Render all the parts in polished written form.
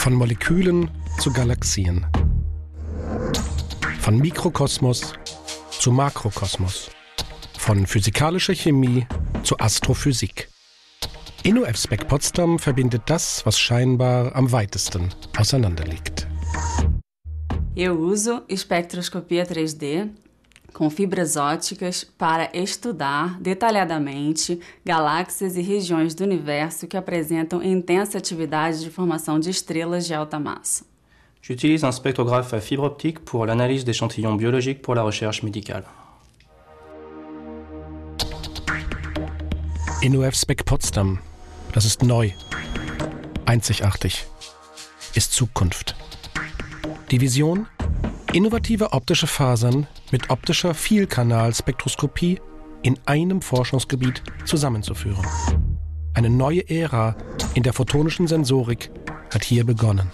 Von Molekülen zu Galaxien. Von Mikrokosmos zu Makrokosmos. Von physikalischer Chemie zu Astrophysik. InnoFSpec Potsdam verbindet das, was scheinbar am weitesten auseinanderliegt. Eu uso espectroscopia 3D com fibras óticas para estudar detalhadamente galáxias e regiões do universo que apresentam intensa atividade de formação de estrelas de alta massa. J'utilise un spectrographe à fibre optique pour l'analyse d'échantillons biologiques pour la recherche médicale. InnoFSpec Potsdam, das ist neu, einzigartig, ist Zukunft. Die Vision? Innovative optische Fasern mit optischer Vielkanalspektroskopie in einem Forschungsgebiet zusammenzuführen. Eine neue Ära in der photonischen Sensorik hat hier begonnen.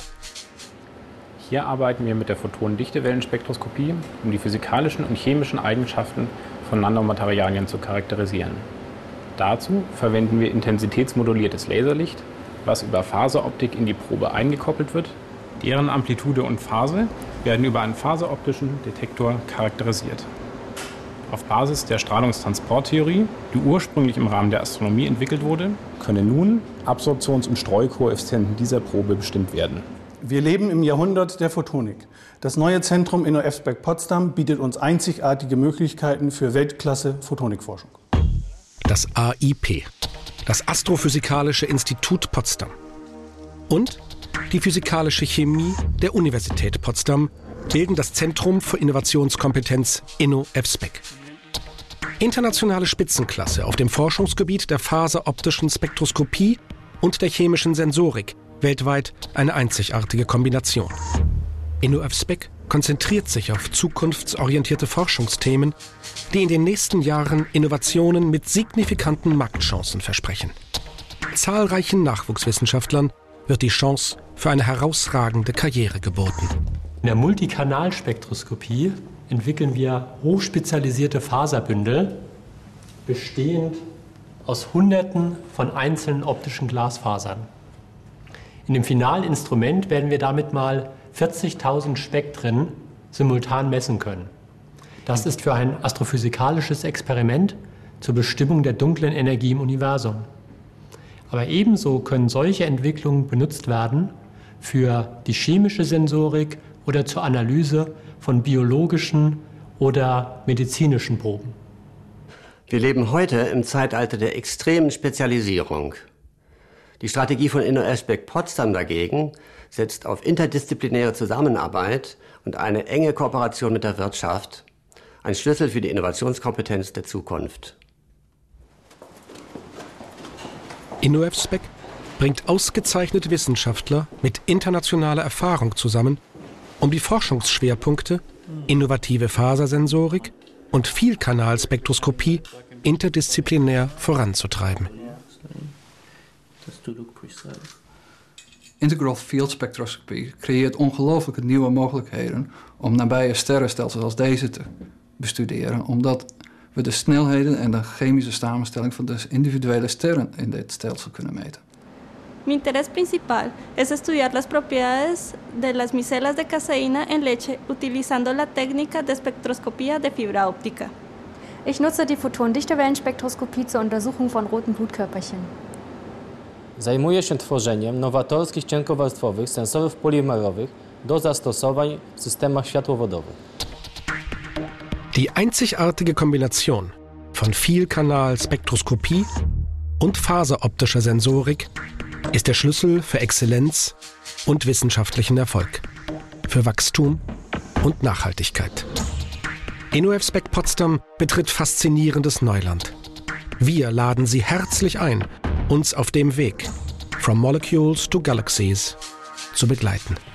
Hier arbeiten wir mit der Photonendichtewellenspektroskopie, um die physikalischen und chemischen Eigenschaften von Nanomaterialien zu charakterisieren. Dazu verwenden wir intensitätsmoduliertes Laserlicht, was über Faseroptik in die Probe eingekoppelt wird. Deren Amplitude und Phase werden über einen faseroptischen Detektor charakterisiert. Auf Basis der Strahlungstransporttheorie, die ursprünglich im Rahmen der Astronomie entwickelt wurde, können nun Absorptions- und Streukoeffizienten dieser Probe bestimmt werden. Wir leben im Jahrhundert der Photonik. Das neue Zentrum InnoFSpec Potsdam bietet uns einzigartige Möglichkeiten für Weltklasse-Photonikforschung. Das AIP, das Astrophysikalische Institut Potsdam. Und die Physikalische Chemie der Universität Potsdam bilden das Zentrum für Innovationskompetenz InnoFSpec. Internationale Spitzenklasse auf dem Forschungsgebiet der faseroptischen Spektroskopie und der chemischen Sensorik, weltweit eine einzigartige Kombination. InnoFSpec konzentriert sich auf zukunftsorientierte Forschungsthemen, die in den nächsten Jahren Innovationen mit signifikanten Marktchancen versprechen. Zahlreichen Nachwuchswissenschaftlern wird die Chance für eine herausragende Karriere geboten. In der Multikanalspektroskopie entwickeln wir hochspezialisierte Faserbündel, bestehend aus Hunderten von einzelnen optischen Glasfasern. In dem finalen Instrument werden wir damit mal 40.000 Spektren simultan messen können. Das ist für ein astrophysikalisches Experiment zur Bestimmung der dunklen Energie im Universum. Aber ebenso können solche Entwicklungen benutzt werden für die chemische Sensorik oder zur Analyse von biologischen oder medizinischen Proben. Wir leben heute im Zeitalter der extremen Spezialisierung. Die Strategie von InnoFSpec Potsdam dagegen setzt auf interdisziplinäre Zusammenarbeit und eine enge Kooperation mit der Wirtschaft, ein Schlüssel für die Innovationskompetenz der Zukunft. InnoFSpec bringt ausgezeichnete Wissenschaftler mit internationaler Erfahrung zusammen, um die Forschungsschwerpunkte innovative Fasersensorik und Vielkanalspektroskopie interdisziplinär voranzutreiben. Integral field spectroscopie creëert ongelooflijke nieuwe mogelijkheden om nabije sterrenstelsels als deze te bestuderen, omdat we de snelheden en de chemische samenstelling van de individuele sterren in dit stelsel kunnen meten. Mi interés principal es estudiar las propiedades de las micelas de caseína en leche utilizando la técnica de espectroscopía de fibra óptica. Ich nutze die Photonendichtewellenspektroskopie zur Untersuchung von roten Blutkörperchen. Zajmuję się tworzeniem nowatorskich cienkowarstwowych sensorów polimerowych do zastosowań w systemach światłowodowych. Die einzigartige Kombination von Vielkanalspektroskopie und faseroptischer Sensorik ist der Schlüssel für Exzellenz und wissenschaftlichen Erfolg, für Wachstum und Nachhaltigkeit. InnoFSpec Potsdam betritt faszinierendes Neuland. Wir laden Sie herzlich ein, uns auf dem Weg From Molecules to Galaxies zu begleiten.